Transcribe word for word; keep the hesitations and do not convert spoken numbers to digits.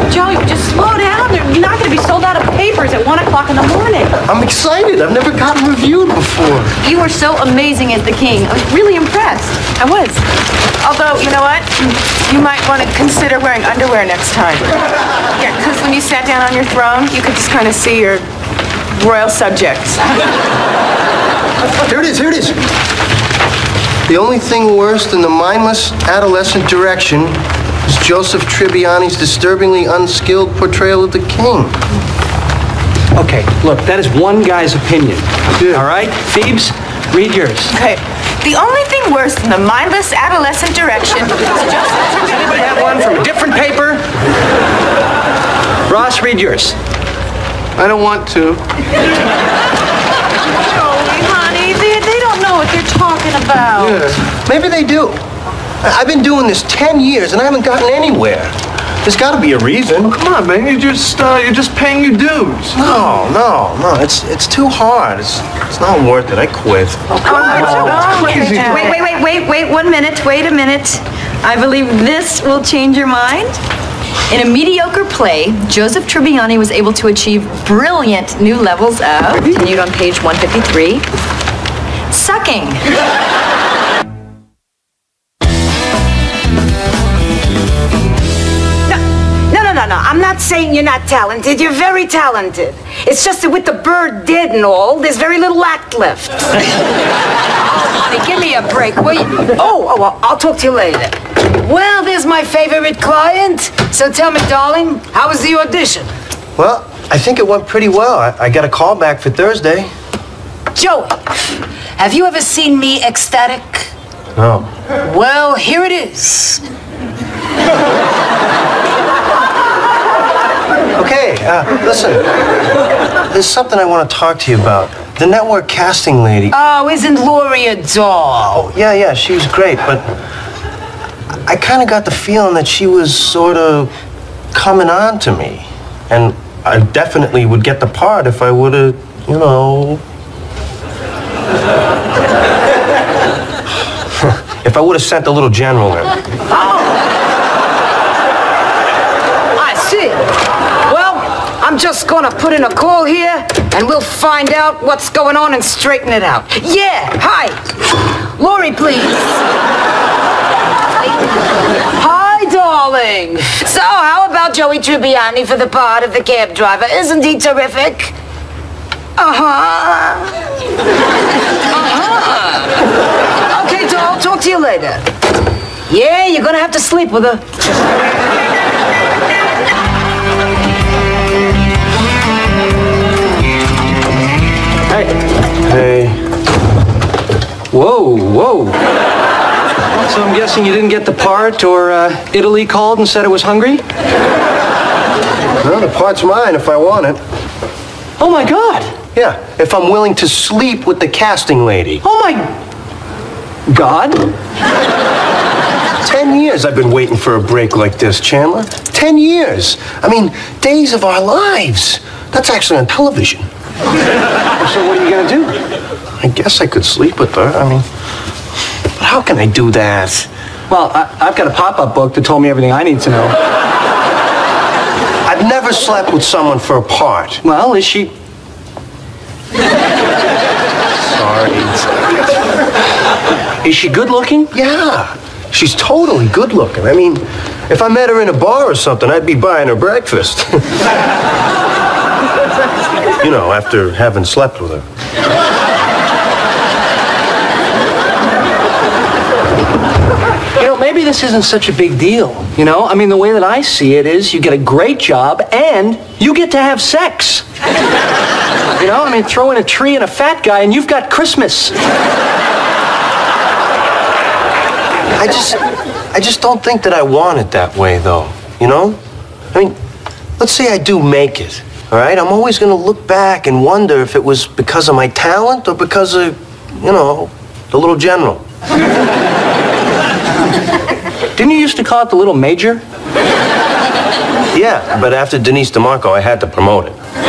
Joey, just slow down. You're not going to be sold out of papers at one o'clock in the morning. I'm excited. I've never gotten reviewed before. You were so amazing as the king. I was really impressed. I was. Although, you know what? You might want to consider wearing underwear next time. Yeah, because when you sat down on your throne, you could just kind of see your royal subjects. Here it is, here it is. The only thing worse than the mindless adolescent direction is Joseph Tribbiani's disturbingly unskilled portrayal of the king. Okay, look, that is one guy's opinion. Yeah. All right? Phoebes, read yours. Okay. The only thing worse than the mindless adolescent direction is just... Does anybody have one from a different paper? Ross, read yours. I don't want to. Joey, honey, they, they don't know what they're talking about. Yeah. Maybe they do. I- I've been doing this ten years and I haven't gotten anywhere. There's got to be a reason. Come on, man. You just uh, you're just paying your dues. No, no, no. It's it's too hard. It's it's not worth it. I quit. Oh, come on, Joey. Wait, wait, wait, wait, wait, one minute, wait a minute. I believe this will change your mind. In a mediocre play, Joseph Tribbiani was able to achieve brilliant new levels of, continued on page one fifty-three, sucking. No, no, no, no. I'm not saying you're not talented. You're very talented. It's just that with the bird dead and all, there's very little act left. Honey, give me a break, will you? Oh, oh, well, I'll talk to you later. Well, there's my favorite client. So tell me, darling, how was the audition? Well, I think it went pretty well. I, I got a call back for Thursday. Joey, have you ever seen me ecstatic? No. Well, here it is. Okay, uh, listen. There's something I want to talk to you about. The network casting lady. Oh, isn't Lori a doll? Yeah, yeah, she was great, but I kind of got the feeling that she was sort of coming on to me. And I definitely would get the part if I would have, you know... if I would have sent the little general in. I see. Well, I'm just gonna put in a call here, and we'll find out what's going on and straighten it out. Yeah, hi. Lori, please. Hi, darling. So, how about Joey Tribbiani for the part of the cab driver? Isn't he terrific? Uh-huh. Uh-huh. Okay, doll, talk to you later. Yeah, you're gonna have to sleep with her. Hey. Hey. Whoa, whoa. So I'm guessing you didn't get the part, or uh, Italy called and said it was hungry? Well, the part's mine if I want it. Oh, my God. Yeah, if I'm willing to sleep with the casting lady. Oh, my God. Ten years I've been waiting for a break like this, Chandler. Ten years. I mean, days of our lives. That's actually on television. So what are you going to do? I guess I could sleep with her. I mean, but how can I do that? Well, I, I've got a pop-up book that told me everything I need to know. I've never slept with someone for a part. Well, is she... Sorry. Is she good-looking? Yeah, she's totally good looking. I mean, if I met her in a bar or something, I'd be buying her breakfast. You know, after having slept with her. You know, maybe this isn't such a big deal, you know? I mean, the way that I see it is you get a great job and you get to have sex. You know, I mean, throw in a tree and a fat guy and you've got Christmas. I just, I just don't think that I want it that way, though, you know? I mean, let's say I do make it, all right? I'm always going to look back and wonder if it was because of my talent or because of, you know, the little general. Didn't you used to call it the little major? Yeah, but after Denise DeMarco, I had to promote it.